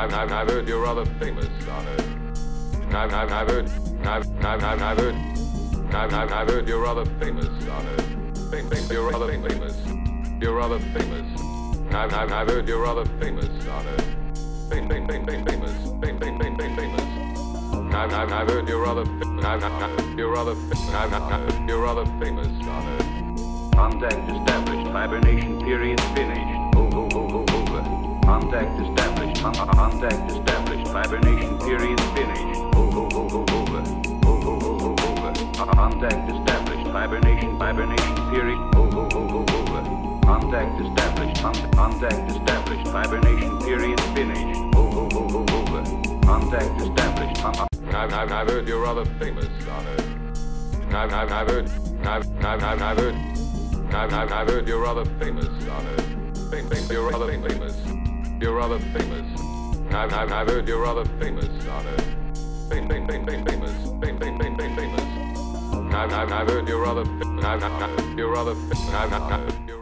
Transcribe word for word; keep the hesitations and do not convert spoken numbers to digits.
I've, I've, I've heard you're rather famous on it. I've, I've, I've heard, I've, I've, I've, I've heard, I've, I've, I've heard you're rather famous on it. Fam, fam, you're rather famous. You're rather famous. I've, I've, I've heard you're rather famous on it. Fam, fam, fam, fam, famous. Fam, fam, fam, fam, famous. I've, I've, I've heard you're rather, I've, I've, you're rather, I've, I've, you're rather famous on it. Contact established. Hibernation period finished. Over, over, over. Contact established. Contact established. Hibernation period finished. Over, over, over. Over, over, over. Contact established. Hibernation, hibernation period. Over, over, over. Contact established. Contact established. Hibernation period finished. Over, over, over. Contact established. I've, I've, I've heard you're rather famous on it. I've, I've, I've heard, I've, I've, I've, I've heard, I've, I've, I've heard you're rather famous on it. Fam, fam, you're rather famous. You're rather famous. I've, I've, I've heard you're rather famous on it. Fam, fam, fam, fam, famous. Fam, fam, fam, fam, famous. I've, I've, I've heard you're rather, I've, I've, you're rather, I've, I've, you're